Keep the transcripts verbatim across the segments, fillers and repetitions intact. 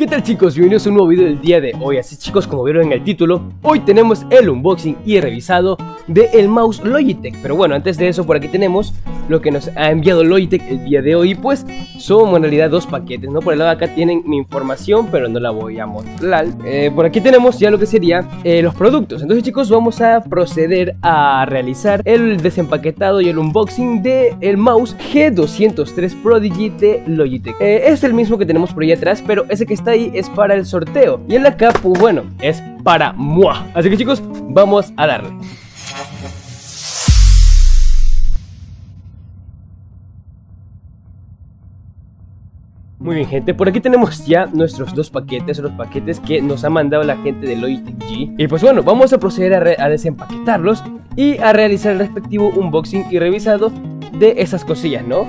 ¿Qué tal, chicos? Bienvenidos a un nuevo video del día de hoy. Así, chicos, como vieron en el título, hoy tenemos el unboxing y revisado del mouse Logitech. Pero bueno, antes de eso, por aquí tenemos lo que nos ha enviado Logitech el día de hoy. Pues son en realidad dos paquetes, ¿no? Por el lado de acá tienen mi información, pero no la voy a mostrar. eh, Por aquí tenemos ya lo que sería eh, los productos. Entonces, chicos, vamos a proceder a realizar el desempaquetado y el unboxing del mouse G doscientos tres Prodigy de Logitech. eh, Es el mismo que tenemos por ahí atrás, pero ese que está ahí es para el sorteo y el de acá, pues bueno, es para moi. Así que, chicos, vamos a darle. Muy bien, gente, por aquí tenemos ya nuestros dos paquetes, los paquetes que nos ha mandado la gente de Logitech G. Y pues bueno, vamos a proceder a, a desempaquetarlos y a realizar el respectivo unboxing y revisado de esas cosillas, ¿no?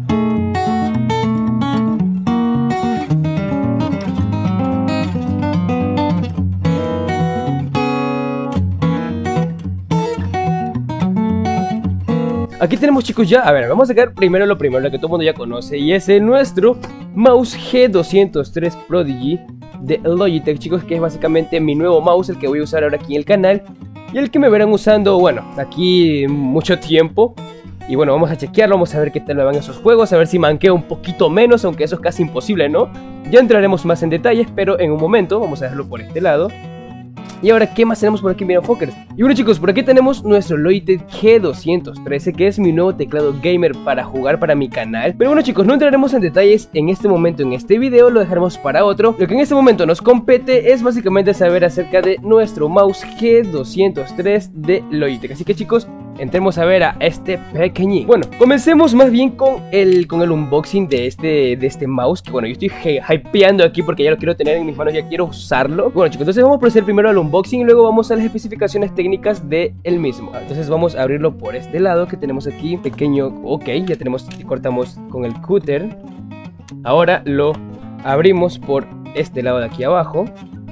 Aquí tenemos, chicos, ya, a ver, vamos a sacar primero lo primero, lo que todo el mundo ya conoce, y es el nuestro mouse G doscientos tres Prodigy de Logitech, chicos, que es básicamente mi nuevo mouse, el que voy a usar ahora aquí en el canal, y el que me verán usando, bueno, aquí mucho tiempo. Y bueno, vamos a chequearlo, vamos a ver qué tal me van esos juegos, a ver si manqueo un poquito menos, aunque eso es casi imposible, ¿no? Ya entraremos más en detalles, pero en un momento, vamos a dejarlo por este lado. Y ahora, ¿qué más tenemos por aquí, mira, fuckers? Y bueno, chicos, por aquí tenemos nuestro Logitech G doscientos trece, que es mi nuevo teclado gamer para jugar para mi canal. Pero bueno, chicos, no entraremos en detalles en este momento, en este video, lo dejaremos para otro. Lo que en este momento nos compete es básicamente saber acerca de nuestro mouse G doscientos tres de Logitech. Así que, chicos, entremos a ver a este pequeñín. Bueno, comencemos más bien con el, con el unboxing de este, de este mouse, que bueno, yo estoy hypeando aquí porque ya lo quiero tener en mis manos, ya quiero usarlo. Bueno, chicos, entonces vamos a proceder primero al unboxing y luego vamos a las especificaciones técnicas de el mismo. Entonces vamos a abrirlo por este lado que tenemos aquí, pequeño. Ok, ya tenemos, cortamos con el cúter. Ahora lo abrimos por este lado de aquí abajo.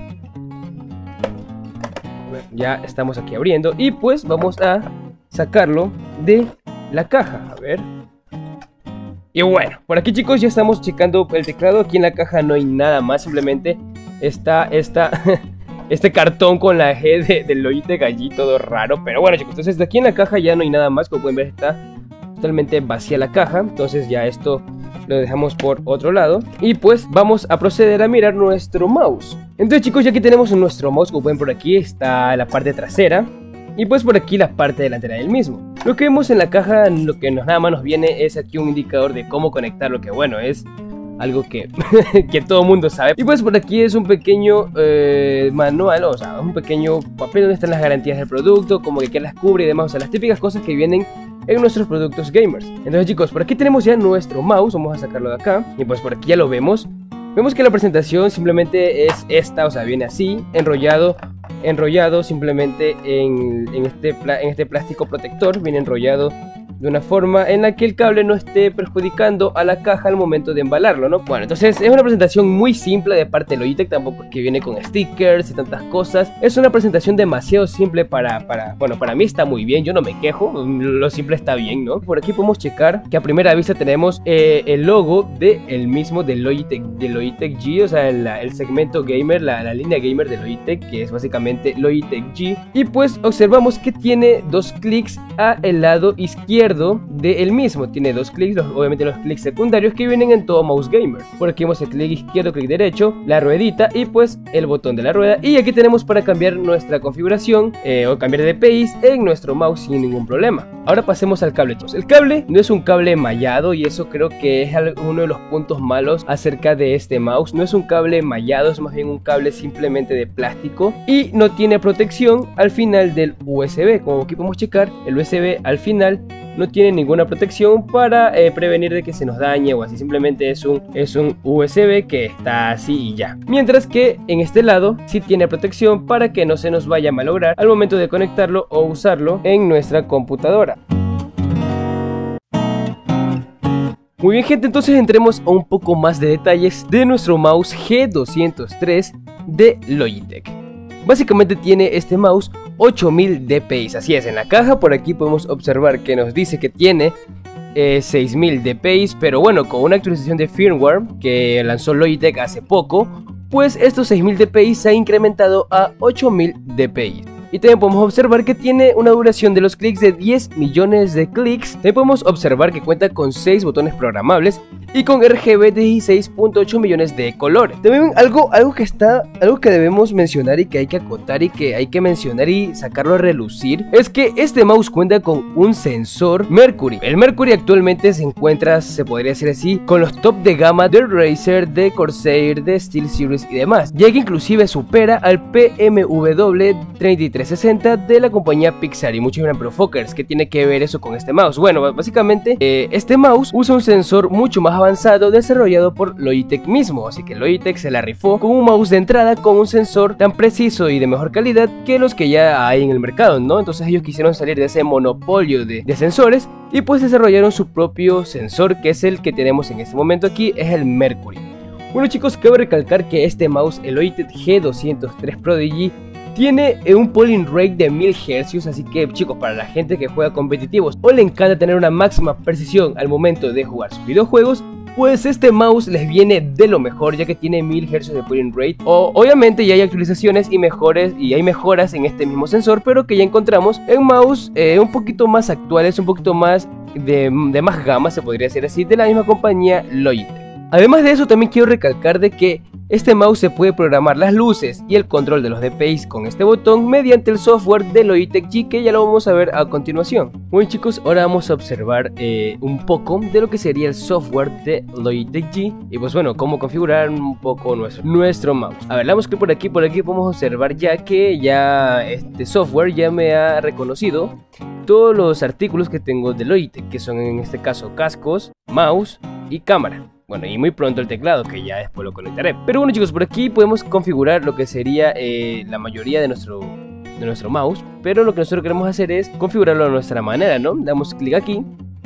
Ya estamos aquí abriendo y pues vamos a sacarlo de la caja, a ver. Y bueno, por aquí, chicos, ya estamos checando el teclado. Aquí en la caja no hay nada más, simplemente está esta este cartón con la G de, de Logitech allí, todo raro. Pero bueno, chicos, entonces de aquí en la caja ya no hay nada más. Como pueden ver, está totalmente vacía la caja. Entonces ya esto lo dejamos por otro lado. Y pues vamos a proceder a mirar nuestro mouse. Entonces, chicos, ya aquí tenemos nuestro mouse. Como pueden ver, por aquí está la parte trasera y pues por aquí la parte delantera del mismo. Lo que vemos en la caja, lo que nos, nada más nos viene es aquí un indicador de cómo conectarlo, que bueno, es algo que, que todo mundo sabe. Y pues por aquí es un pequeño eh, manual, o sea, un pequeño papel donde están las garantías del producto, como que qué las cubre y demás, o sea, las típicas cosas que vienen en nuestros productos gamers. Entonces, chicos, por aquí tenemos ya nuestro mouse, vamos a sacarlo de acá, y pues por aquí ya lo vemos. Vemos que la presentación simplemente es esta, o sea, viene así, enrollado, enrollado simplemente en, en, este, en este plástico protector, viene enrollado de una forma en la que el cable no esté perjudicando a la caja al momento de embalarlo, ¿no? Bueno, entonces es una presentación muy simple de parte de Logitech, tampoco que viene con stickers y tantas cosas. Es una presentación demasiado simple para, para, bueno, para mí está muy bien, yo no me quejo, lo simple está bien, ¿no? Por aquí podemos checar que a primera vista tenemos eh, el logo del mismo de Logitech, de Logitech G, o sea, el, el segmento gamer, la, la línea gamer de Logitech, que es básicamente Logitech G. Y pues observamos que tiene dos clics a el lado izquierdo de el mismo, tiene dos clics, los, obviamente los clics secundarios que vienen en todo mouse gamer. Por aquí vemos el clic izquierdo, clic derecho, la ruedita y pues el botón de la rueda. Y aquí tenemos para cambiar nuestra configuración eh, o cambiar de pace en nuestro mouse sin ningún problema. Ahora pasemos al cable, chicos. El cable no es un cable mallado y eso creo que es uno de los puntos malos acerca de este mouse. No es un cable mallado, es más bien un cable simplemente de plástico y no tiene protección al final del U S B. Como aquí podemos checar, el U S B al final no tiene ninguna protección para eh, prevenir de que se nos dañe o así, simplemente es un, es un U S B que está así y ya. Mientras que en este lado sí tiene protección para que no se nos vaya a malograr al momento de conectarlo o usarlo en nuestra computadora. Muy bien, gente, entonces entremos a un poco más de detalles de nuestro mouse G doscientos tres de Logitech. Básicamente tiene este mouse ocho mil D P I, así es, en la caja por aquí podemos observar que nos dice que tiene eh, seis mil D P I, pero bueno, con una actualización de firmware que lanzó Logitech hace poco, pues estos seis mil D P I se ha incrementado a ocho mil D P I. Y también podemos observar que tiene una duración de los clics de diez millones de clics. También podemos observar que cuenta con seis botones programables y con R G B de dieciséis punto ocho millones de colores. También algo, algo que está, algo que debemos mencionar y que hay que acotar y que hay que mencionar y sacarlo a relucir, es que este mouse cuenta con un sensor Mercury. El Mercury actualmente se encuentra, se podría decir así, con los top de gama de Razer, de Corsair, de SteelSeries y demás, ya que inclusive supera al P M W treinta y tres sesenta de la compañía Pixar. Y muchos dirán, pero Fokers, ¿qué tiene que ver eso con este mouse? Bueno, básicamente eh, este mouse usa un sensor mucho más avanzado desarrollado por Logitech mismo, así que Logitech se la rifó con un mouse de entrada con un sensor tan preciso y de mejor calidad que los que ya hay en el mercado, ¿no? Entonces ellos quisieron salir de ese monopolio de, de sensores y pues desarrollaron su propio sensor, que es el que tenemos en este momento aquí, es el Mercury. Bueno chicos, cabe recalcar que este mouse, el Logitech G doscientos tres Prodigy, tiene un polling rate de mil hercios, así que chicos, para la gente que juega competitivos o le encanta tener una máxima precisión al momento de jugar sus videojuegos, pues este mouse les viene de lo mejor, ya que tiene mil hercios de polling rate. O, obviamente ya hay actualizaciones y mejores y hay mejoras en este mismo sensor, pero que ya encontramos en mouse eh, un poquito más actuales, un poquito más de, de más gama, se podría decir así, de la misma compañía Logitech. Además de eso, también quiero recalcar de que este mouse se puede programar las luces y el control de los D P I con este botón mediante el software de Logitech G, que ya lo vamos a ver a continuación. Bueno chicos, ahora vamos a observar eh, un poco de lo que sería el software de Logitech G y pues bueno, cómo configurar un poco nuestro, nuestro mouse. A ver, vamos que por aquí, por aquí podemos observar ya que ya este software ya me ha reconocido todos los artículos que tengo de Logitech, que son en este caso cascos, mouse y cámara. Bueno, y muy pronto el teclado, que ya después lo conectaré. Pero bueno chicos, por aquí podemos configurar lo que sería eh, la mayoría de nuestro, de nuestro mouse. Pero lo que nosotros queremos hacer es configurarlo a nuestra manera, ¿no? Damos clic aquí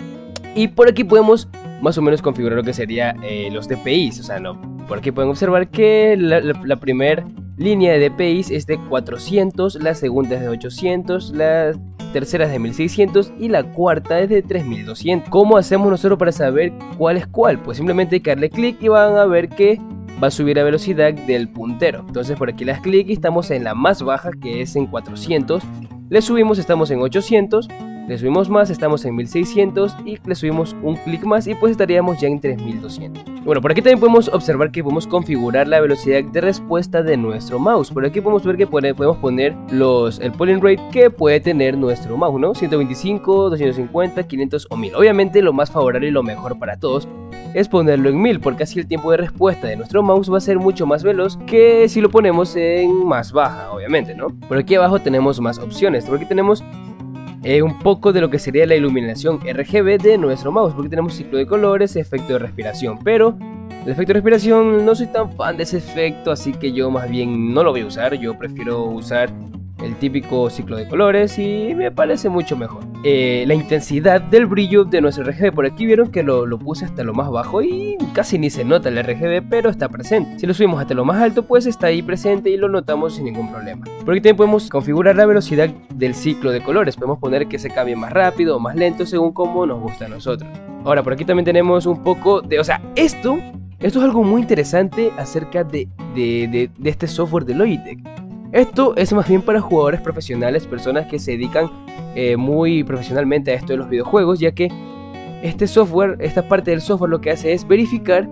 y por aquí podemos más o menos configurar lo que sería eh, los D P Is. O sea, no, por aquí pueden observar que la, la, la primera línea de D P Is es de cuatrocientos, la segunda es de ochocientos, la tercera es de mil seiscientos y la cuarta es de tres mil doscientos. ¿Cómo hacemos nosotros para saber cuál es cuál? Pues simplemente hay que darle clic y van a ver que va a subir la velocidad del puntero. Entonces por aquí le das clic y estamos en la más baja, que es en cuatrocientos. Le subimos, estamos en ochocientos. Le subimos más, estamos en mil seiscientos y le subimos un clic más y pues estaríamos ya en tres mil doscientos. Bueno, por aquí también podemos observar que podemos configurar la velocidad de respuesta de nuestro mouse. Por aquí podemos ver que podemos poner los, el polling rate que puede tener nuestro mouse, ¿no? ciento veinticinco, doscientos cincuenta, quinientos o mil. Obviamente lo más favorable y lo mejor para todos es ponerlo en mil, porque así el tiempo de respuesta de nuestro mouse va a ser mucho más veloz que si lo ponemos en más baja, obviamente, ¿no? Por aquí abajo tenemos más opciones. Por aquí tenemos Eh, un poco de lo que sería la iluminación R G B de nuestro mouse, porque tenemos ciclo de colores, efecto de respiración, pero el efecto de respiración no soy tan fan de ese efecto, así que yo más bien no lo voy a usar. Yo prefiero usar el típico ciclo de colores y me parece mucho mejor. Eh, la intensidad del brillo de nuestro R G B, por aquí vieron que lo, lo puse hasta lo más bajo y casi ni se nota el R G B, pero está presente. Si lo subimos hasta lo más alto, pues está ahí presente y lo notamos sin ningún problema. Por aquí también podemos configurar la velocidad del ciclo de colores. Podemos poner que se cambie más rápido o más lento según como nos gusta a nosotros. Ahora, por aquí también tenemos un poco de... O sea, esto, esto es algo muy interesante acerca de, de, de, de este software de Logitech. Esto es más bien para jugadores profesionales, personas que se dedican eh, muy profesionalmente a esto de los videojuegos, ya que este software, esta parte del software lo que hace es verificar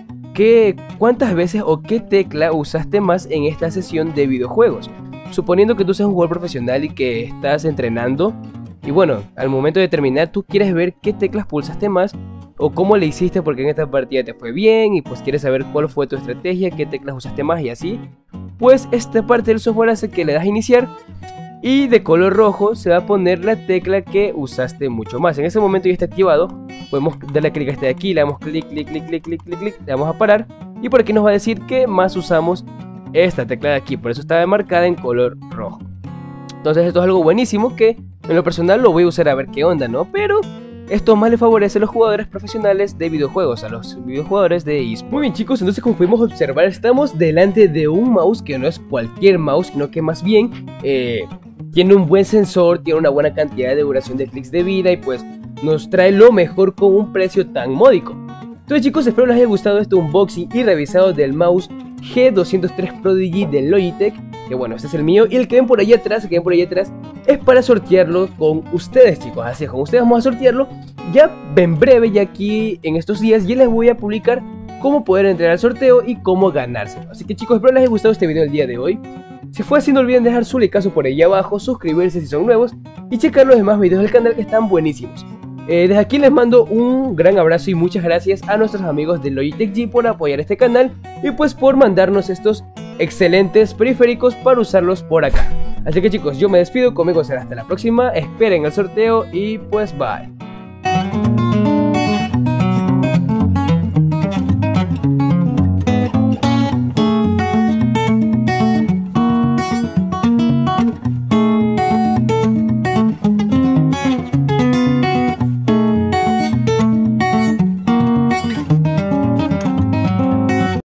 que cuántas veces o qué tecla usaste más en esta sesión de videojuegos. Suponiendo que tú seas un jugador profesional y que estás entrenando, y bueno, al momento de terminar tú quieres ver qué teclas pulsaste más o cómo le hiciste, porque en esta partida te fue bien y pues quieres saber cuál fue tu estrategia, qué teclas usaste más y así. Pues esta parte del software hace que le das a iniciar y de color rojo se va a poner la tecla que usaste mucho más. En ese momento ya está activado, podemos darle clic a este de aquí, le damos clic, clic, clic, clic, clic, clic, clic, le damos a parar y por aquí nos va a decir que más usamos esta tecla de aquí, por eso está marcada en color rojo. Entonces esto es algo buenísimo que en lo personal lo voy a usar a ver qué onda, ¿no? Pero esto más le favorece a los jugadores profesionales de videojuegos, a los videojugadores de eSports. Muy bien chicos, entonces como pudimos observar estamos delante de un mouse que no es cualquier mouse, sino que más bien eh, tiene un buen sensor, tiene una buena cantidad de duración de clics de vida y pues nos trae lo mejor con un precio tan módico. Entonces chicos, espero les haya gustado este unboxing y revisado del mouse G doscientos tres Prodigy de Logitech, que bueno, este es el mío, y el que ven por allá atrás, el que ven por allá atrás, es para sortearlo con ustedes, chicos. Así es, con ustedes vamos a sortearlo ya en breve, ya aquí en estos días, ya les voy a publicar cómo poder entrar al sorteo y cómo ganárselo. Así que chicos, espero les haya gustado este video el día de hoy. Si fue así, no olviden dejar su likeazo por ahí abajo, suscribirse si son nuevos y checar los demás videos del canal que están buenísimos. Eh, desde aquí les mando un gran abrazo y muchas gracias a nuestros amigos de Logitech G por apoyar este canal y pues por mandarnos estos excelentes periféricos para usarlos por acá. Así que chicos, yo me despido, conmigo será hasta la próxima, esperen el sorteo y pues bye.